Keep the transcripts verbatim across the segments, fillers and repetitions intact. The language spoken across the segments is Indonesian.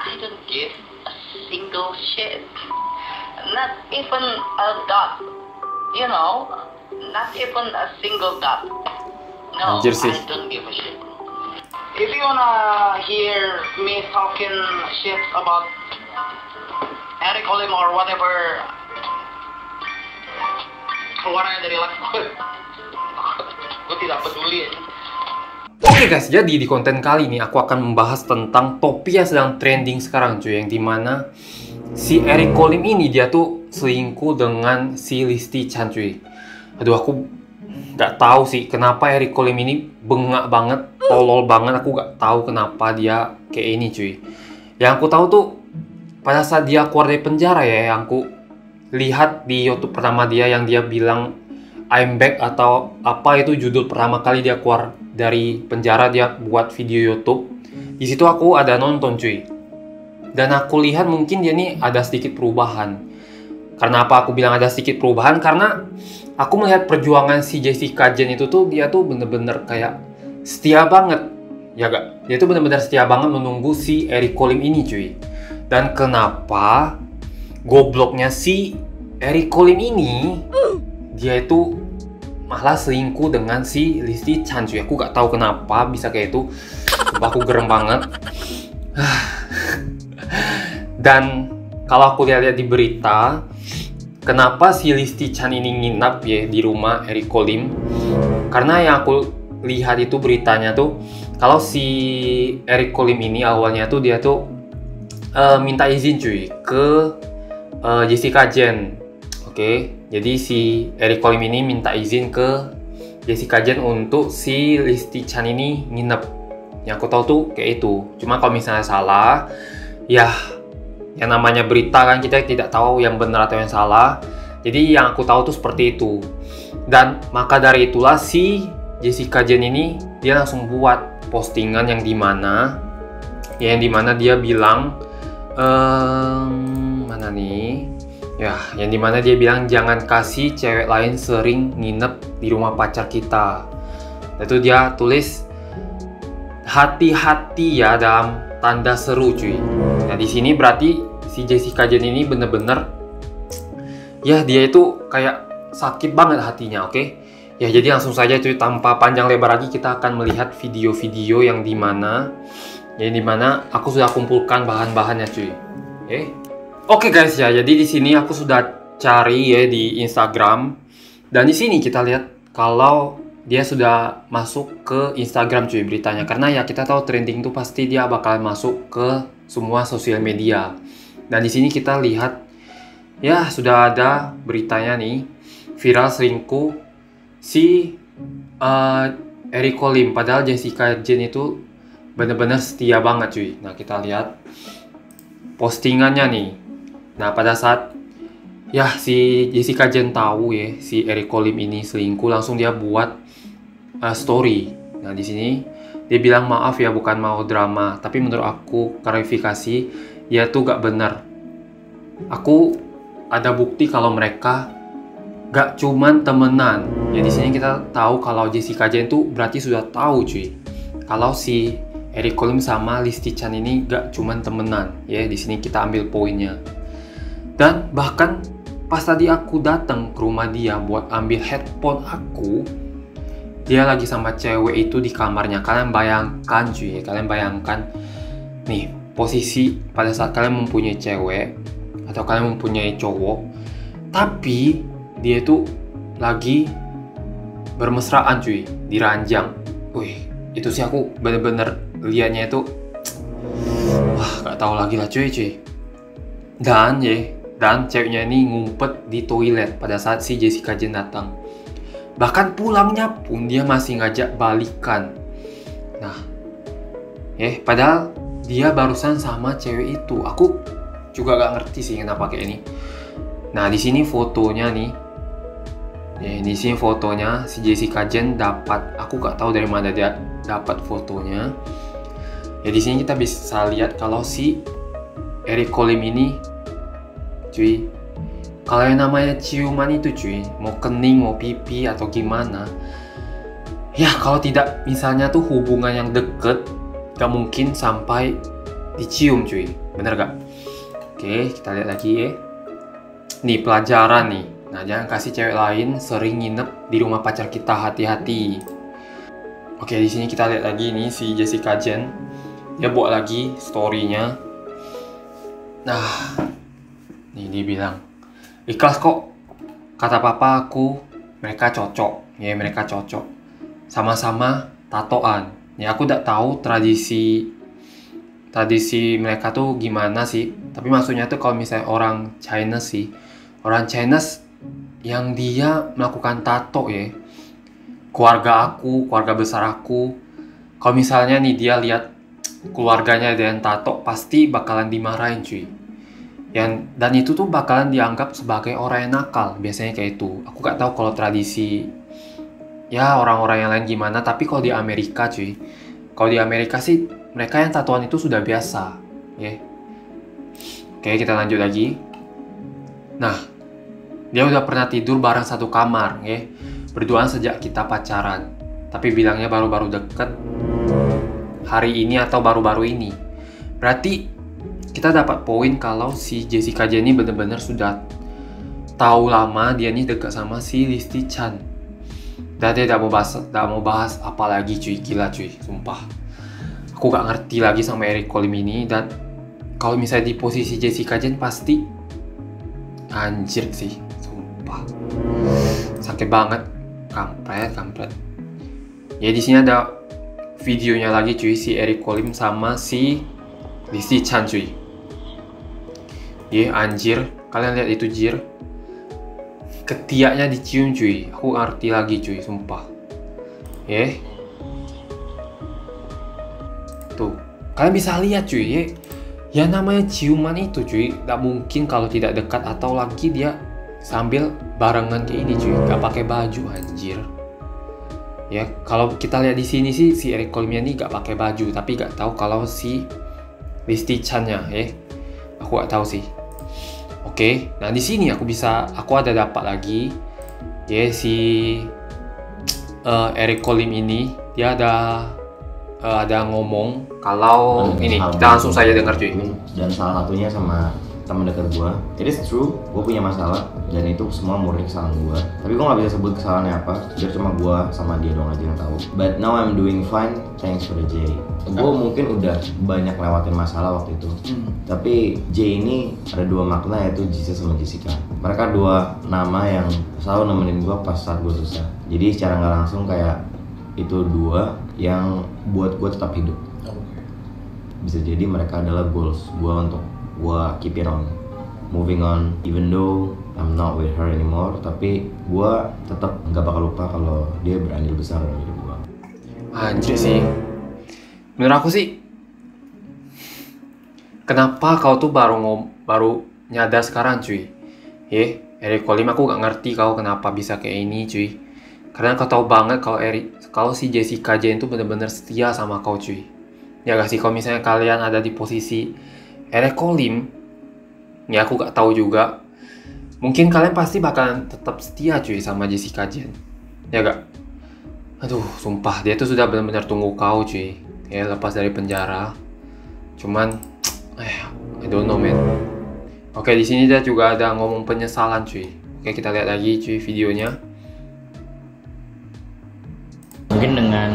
I don't give a single shit. Not even a dot. You know, not even a single dot. No, Anjir sih. I don't give a shit. If you wanna hear me talking shit about Eric Olim or whatever, keluarnya dari live gue, gue tidak peduli. Oke guys, jadi di konten kali ini aku akan membahas tentang topi yang sedang trending sekarang cuy, yang dimana si Eric Olim ini dia tuh selingkuh dengan si Listi Chan cuy. Aduh, aku nggak tahu sih kenapa Eric Olim ini bengak banget, tolol banget. Aku nggak tahu kenapa dia kayak ini cuy. Yang aku tahu tuh pada saat dia keluar dari penjara ya, yang aku lihat di YouTube pertama dia yang dia bilang I'm back atau apa itu judul pertama kali dia keluar dari penjara, dia buat video YouTube. Di situ aku ada nonton cuy. Dan aku lihat mungkin dia nih ada sedikit perubahan. Karena apa aku bilang ada sedikit perubahan? Karena aku melihat perjuangan si Jessica Jane itu tuh dia tuh bener-bener kayak setia banget. Ya gak? Dia tuh bener-bener setia banget menunggu si Eric Olim ini cuy. Dan kenapa gobloknya si Eric Olim ini dia itu malah selingkuh dengan si Listi Chan cuy. Aku gak tahu kenapa bisa kayak itu. Aku gerem banget. Dan kalau aku lihat-lihat di berita, kenapa si Listi Chan ini nginap ya di rumah Eric Olim? Karena yang aku lihat itu beritanya tuh, kalau si Eric Olim ini awalnya tuh dia tuh uh, minta izin cuy ke uh, Jessica Jane. Oke, okay? Jadi si Eric Olim ini minta izin ke Jessica Jane untuk si Listi Chan ini nginep. Yang aku tahu tuh kayak itu. Cuma kalau misalnya salah, ya yang namanya berita kan kita tidak tahu yang benar atau yang salah. Jadi yang aku tahu tuh seperti itu. Dan maka dari itulah si Jessica Jane ini dia langsung buat postingan yang dimana, ya yang dimana dia bilang, ehm, mana nih? Ya, yang dimana dia bilang jangan kasih cewek lain sering nginep di rumah pacar kita. Itu dia tulis hati-hati ya dalam tanda seru cuy. Nah di sini berarti si Jessica Jane ini bener-bener ya dia itu kayak sakit banget hatinya, oke? Okay? Ya jadi langsung saja cuy, tanpa panjang lebar lagi kita akan melihat video-video yang dimana yang dimana aku sudah kumpulkan bahan-bahannya cuy. Oke? Okay? Oke guys ya, jadi di sini aku sudah cari ya di Instagram dan di sini kita lihat kalau dia sudah masuk ke Instagram cuy beritanya, karena ya kita tahu trending itu pasti dia bakal masuk ke semua sosial media. Dan di sini kita lihat ya sudah ada beritanya nih, viral selingkuh si uh, Eric Olim, padahal Jessica Jane itu benar-benar setia banget cuy. Nah kita lihat postingannya nih. Nah pada saat ya si Jessica Jane tahu ya si Eric Olim ini selingkuh, langsung dia buat uh, story. Nah di sini dia bilang maaf ya bukan mau drama, tapi menurut aku klarifikasi ya tuh gak benar. Aku ada bukti kalau mereka gak cuman temenan. Ya di sini kita tahu kalau Jessica Jane tuh berarti sudah tahu cuy kalau si Eric Olim sama Listi Chan ini gak cuman temenan. Ya di sini kita ambil poinnya. Dan bahkan pas tadi aku datang ke rumah dia buat ambil headphone aku, dia lagi sama cewek itu di kamarnya. Kalian bayangkan cuy, kalian bayangkan nih posisi pada saat kalian mempunyai cewek atau kalian mempunyai cowok, tapi dia itu lagi bermesraan cuy di ranjang. Wih, itu sih aku bener-bener liatnya itu, wah gak tahu lagi lah cuy cuy. Dan ya, dan ceweknya ini ngumpet di toilet pada saat si Jessica Jane datang. Bahkan pulangnya pun dia masih ngajak balikan. Nah, eh padahal dia barusan sama cewek itu. Aku juga gak ngerti sih kenapa kayak ini. Nah di sini fotonya nih. Ya, di sini fotonya si Jessica Jane dapat. Aku gak tahu dari mana dia dapat fotonya. Ya di sini kita bisa lihat kalau si Eric Olim ini, cuy, kalau yang namanya ciuman itu cuy, mau kening, mau pipi atau gimana, ya kalau tidak misalnya tuh hubungan yang deket, gak mungkin sampai dicium cuy, bener gak? Oke, kita lihat lagi ya. Nih pelajaran nih. Nah, jangan kasih cewek lain sering nginep di rumah pacar kita, hati-hati. Oke, di sini kita lihat lagi nih si Jessica Jen. Dia buat lagi story-nya. Nah, nih dia bilang, ikhlas kok. Kata papa aku, mereka cocok. Ya, mereka cocok. Sama-sama tatoan. Ya, aku tidak tahu tradisi tradisi mereka tuh gimana sih. Tapi maksudnya tuh kalau misalnya orang China sih, orang China yang dia melakukan tato ya, keluarga aku, keluarga besar aku, kalau misalnya nih dia lihat keluarganya ada yang tato, pasti bakalan dimarahin cuy. Yang, dan itu tuh bakalan dianggap sebagai orang yang nakal, biasanya kayak itu. Aku gak tahu kalau tradisi ya orang-orang yang lain gimana, tapi kalau di Amerika cuy, kalau di Amerika sih mereka yang tatoan itu sudah biasa ya. Oke, kita lanjut lagi. Nah, dia udah pernah tidur bareng satu kamar ya, berduaan sejak kita pacaran, tapi bilangnya baru-baru deket hari ini atau baru-baru ini. Berarti kita dapat poin kalau si Jessica Jen ini bener-bener sudah tahu lama dia nih dekat sama si Listi Chan. Dan dia tidak mau bahas, tidak mau bahas apa lagi cuy, gila cuy, sumpah. Aku gak ngerti lagi sama Eric Colim ini. Dan kalau misalnya di posisi Jessica Jen pasti anjir sih, sumpah. Sakit banget, kampret, kampret. Ya di sini ada videonya lagi cuy, si Eric Colim sama si Listi Chan cuy. Ya anjir, kalian lihat itu jir. Ketiaknya dicium cuy, aku ngerti lagi cuy, sumpah. Ya. Tuh, kalian bisa lihat cuy ya. Ya namanya ciuman itu cuy, gak mungkin kalau tidak dekat atau lagi dia sambil barengan kayak ini cuy, gak pakai baju anjir. Ya, kalau kita lihat di sini sih si Eric Colimnya ini gak pakai baju, tapi gak tahu kalau si Listi Chan-nya ya. Aku gak tahu sih. Oke, nah di sini aku bisa, aku ada dapat lagi ya si uh, Eric Colim ini dia ada uh, ada ngomong kalau Dan ini salah kita langsung saja dengar cuy. Dan salah satunya sama teman dekat gua. It is true, gua punya masalah dan itu semua murni kesalahan gua. Tapi gua nggak bisa sebut kesalahannya apa. Biar cuma gua sama dia doang aja yang tahu. But now I'm doing fine, thanks for the J. Gua mungkin udah banyak lewatin masalah waktu itu. Hmm. Tapi J ini ada dua makna, yaitu Jesus sama Jessica. Mereka dua nama yang selalu nemenin gua pas saat gua susah. Jadi secara nggak langsung kayak itu dua yang buat gua tetap hidup. Bisa jadi mereka adalah goals gua untuk gua keep it on, moving on, even though I'm not with her anymore. Tapi gua tetap nggak bakal lupa kalau dia berandil besar dalam hidup gua. Anjir sih, menurut aku sih, kenapa kau tuh baru ngom baru nyadar sekarang cuy? Ya, Eric Colim aku gak ngerti kau kenapa bisa kayak ini cuy. Karena kau tahu banget kalau Eric, kalau si Jessica Jen tuh bener-bener setia sama kau cuy. Ya gak sih, kalau misalnya kalian ada di posisi Eric Colim, ya aku gak tahu juga. Mungkin kalian pasti bakalan tetap setia cuy sama Jessica Jen. Ya gak? Aduh, sumpah dia tuh sudah benar-benar tunggu kau cuy. Ya lepas dari penjara. Cuman, eh, I don't know man. Oke, di sini dia juga ada ngomong penyesalan cuy. Oke, kita lihat lagi cuy videonya. Mungkin dengan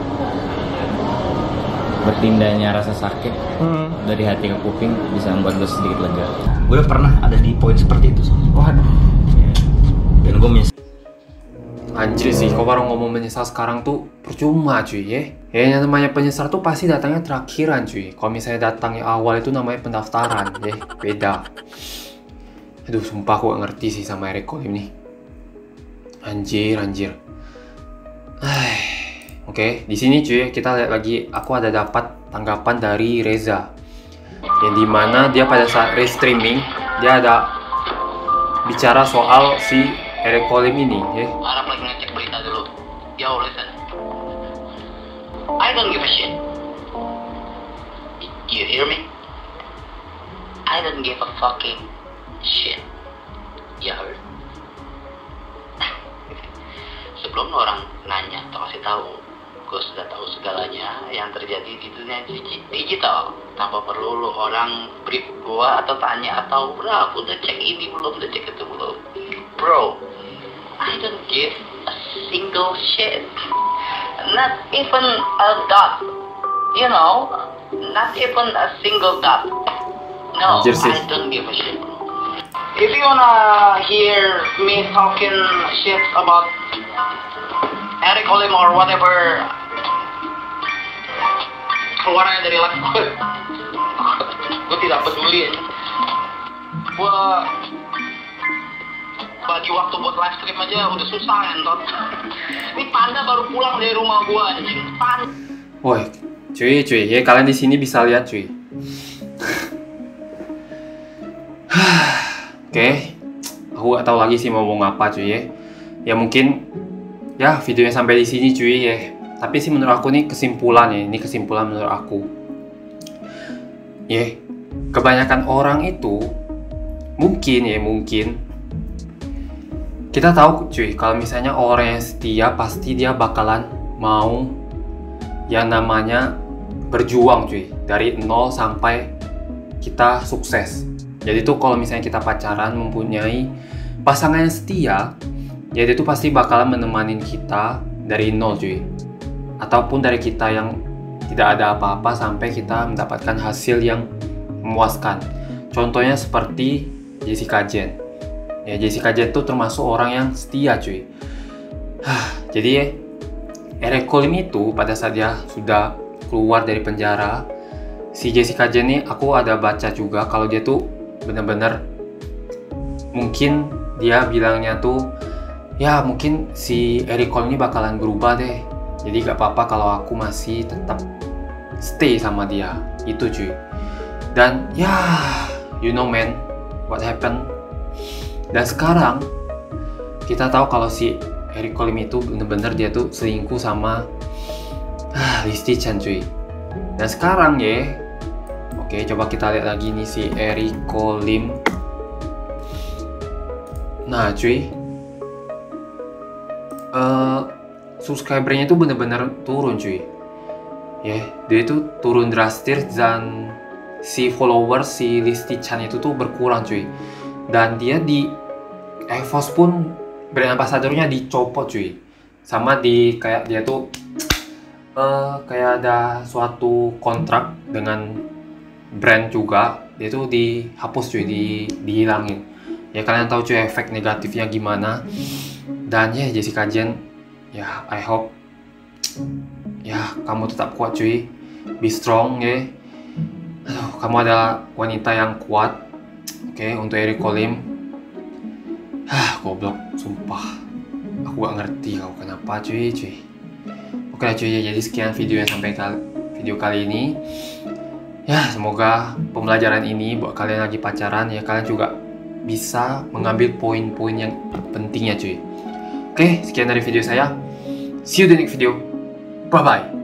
berpindahnya rasa sakit hmm. dari hati ke kuping bisa membuat gue sedikit lega. Gue pernah ada di poin seperti itu. Waduh. Ya. Dan gue menyesal. Anjir sih, kau baru ngomong menyesal sekarang tuh percuma cuy ya. Ya yang namanya penyesal tuh pasti datangnya terakhiran cuy. Kalau misalnya datangnya awal itu namanya pendaftaran ya, beda. Aduh sumpah aku gak ngerti sih sama Eric Colim nih. Anjir, anjir. Aiy. Oke, di sini cuy kita lihat lagi, aku ada dapat tanggapan dari Reza. Yang dimana dia pada saat restreaming dia ada bicara soal si Eric Colim ini ya. Harap lagi ngecek berita dulu. Yo, listen. I don't give a shit. You hear me? I don't give a fucking shit. Ya heard? Sebelum orang nanya atau kasih tahu, gue sudah tahu segalanya yang terjadi di dunia digi- digital tanpa perlu lu orang brief gue atau tanya atau bro udah cek ini belum, udah cek itu belum. Bro, I don't give a single shit, not even a dot, you know, not even a single dot. No, Anjir sih. I don't give a shit. If you wanna hear me talking shit about Eric Olim or whatever, keluarnya dari live gue, gue tidak peduli. Gue bagi waktu buat live stream aja udah susah entot. Ini Panda baru pulang dari rumah gue anjing. Panda. Woi, cuy, cuy, ya kalian di sini bisa lihat cuy. Oke, okay. Aku gak tahu lagi sih mau ngomong apa cuy ya. Ya mungkin ya videonya sampai di sini cuy ya. Tapi sih menurut aku nih kesimpulan ya, ini kesimpulan menurut aku. Ya, kebanyakan orang itu mungkin ya mungkin kita tahu cuy kalau misalnya orang yang setia pasti dia bakalan mau yang namanya berjuang cuy dari nol sampai kita sukses. Jadi tuh kalau misalnya kita pacaran mempunyai pasangan yang setia, jadi itu pasti bakalan menemani kita dari nol cuy. Ataupun dari kita yang tidak ada apa-apa sampai kita mendapatkan hasil yang memuaskan. Contohnya seperti Jessica Jen. Ya Jessica Jen tuh termasuk orang yang setia cuy. Jadi ya, Eric Olim itu pada saat dia sudah keluar dari penjara, si Jessica Jen ini aku ada baca juga kalau dia tuh bener-bener mungkin dia bilangnya tuh ya mungkin si Eric Olim ini bakalan berubah deh, jadi gak apa-apa kalau aku masih tetap stay sama dia itu cuy. Dan ya you know man what happened. Dan sekarang kita tahu kalau si Eric Olim itu bener-bener dia tuh selingkuh sama ah, Listi Chan cuy. Dan sekarang ya oke, coba kita lihat lagi nih si Eric Olim. Nah, cuy, uh, subscribernya itu bener-bener turun, cuy. Ya, yeah, dia itu turun drastis dan si followers si Listi Chan itu tuh berkurang, cuy. Dan dia di EVOS pun brand ambassadornya dicopot, cuy. Sama di kayak dia tuh uh, kayak ada suatu kontrak dengan brand juga, dia tuh dihapus cuy, di, dihilangin. Ya kalian tahu cuy efek negatifnya gimana. Dan ya Jessica Jen, ya I hope ya kamu tetap kuat cuy, be strong ya. Aduh, kamu adalah wanita yang kuat. Oke, okay, untuk Eric Olim, ah goblok, sumpah, aku gak ngerti kau kenapa cuy cuy. Oke lah cuy, jadi sekian video yang sampai kali video kali ini. Ya, semoga pembelajaran ini buat kalian lagi pacaran ya kalian juga bisa mengambil poin-poin yang pentingnya cuy. Oke, sekian dari video saya. See you di next video. Bye bye.